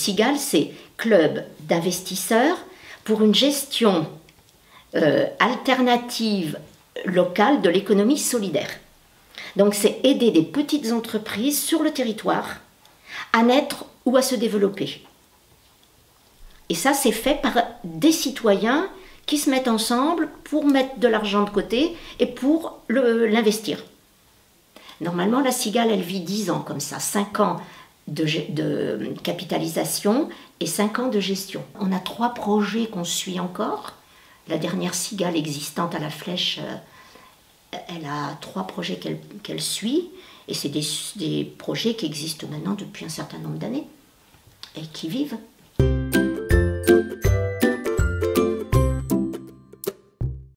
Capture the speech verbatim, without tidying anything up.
Cigale, c'est Club d'investisseurs pour une gestion euh, alternative locale de l'économie solidaire. Donc c'est aider des petites entreprises sur le territoire à naître ou à se développer. Et ça, c'est fait par des citoyens qui se mettent ensemble pour mettre de l'argent de côté et pour l'investir. Normalement, la Cigale, elle vit dix ans comme ça, cinq ans de, de capitalisation et cinq ans de gestion. On a trois projets qu'on suit encore. La dernière Cigale existante à la Flèche, elle a trois projets qu'elle qu'elle suit, et c'est des, des projets qui existent maintenant depuis un certain nombre d'années et qui vivent.